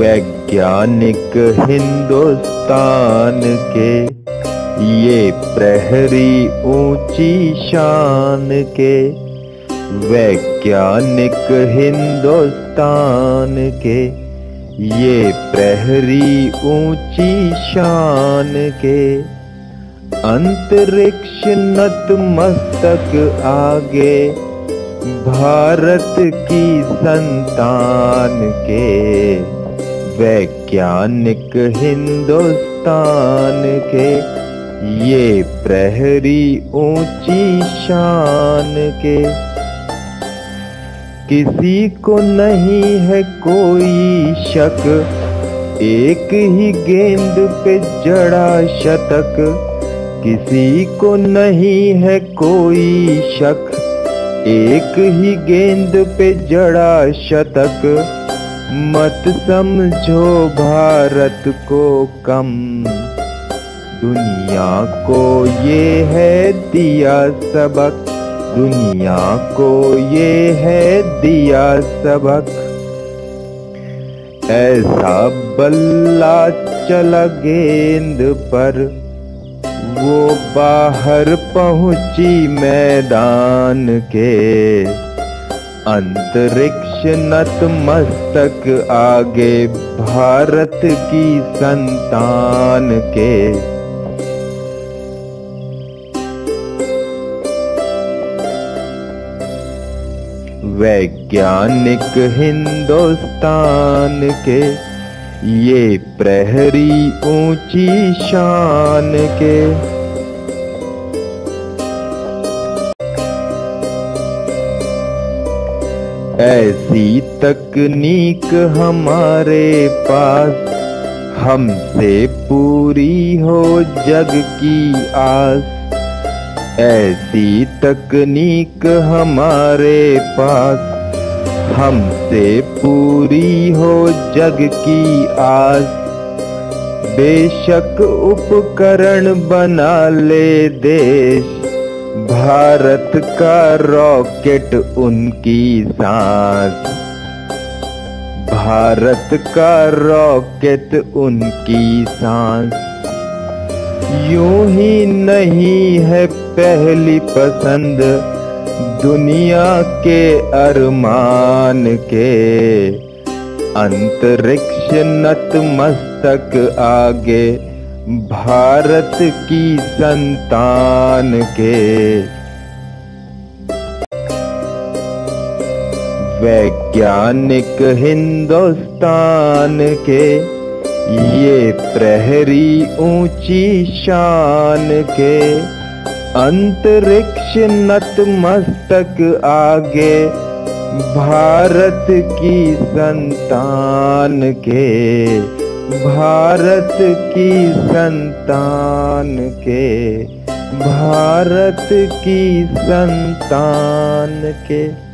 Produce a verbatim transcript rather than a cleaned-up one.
वैज्ञानिक हिंदुस्तान के ये प्रहरी ऊंची शान के, वैज्ञानिक हिंदुस्तान के ये प्रहरी ऊंची शान के। अंतरिक्ष नतमस्तक आगे भारत की संतान के, वैज्ञानिक हिंदुस्तान के ये प्रहरी ऊंची शान के। किसी को नहीं है कोई शक, एक ही गेंद पे जड़ा शतक। किसी को नहीं है कोई शक, एक ही गेंद पे जड़ा शतक। मत समझो भारत को कम, दुनिया को ये है दिया सबक, दुनिया को ये है दिया सबक। ऐसा बल्ला चला गेंद पर, वो बाहर पहुंची मैदान के। अंतरिक्ष नतमस्तक आगे भारत की संतान के। वैज्ञानिक हिंदुस्तान के ये प्रहरी ऊंची शान के। ऐसी तकनीक हमारे पास, हमसे पूरी हो जग की आस। ऐसी तकनीक हमारे पास, हमसे पूरी हो जग की आस। बेशक उपकरण बना ले देश, भारत का रॉकेट उनकी सांस। भारत का रॉकेट उनकी सांस। यूं ही नहीं है पहली पसंद दुनिया के अरमान के। अंतरिक्ष नतमस्तक आगे भारत की संतान के। वैज्ञानिक हिंदुस्तान के ये प्रहरी ऊंची शान के। अंतरिक्ष नतमस्तक आगे भारत की संतान के, भारत की संतान के, भारत की संतान के।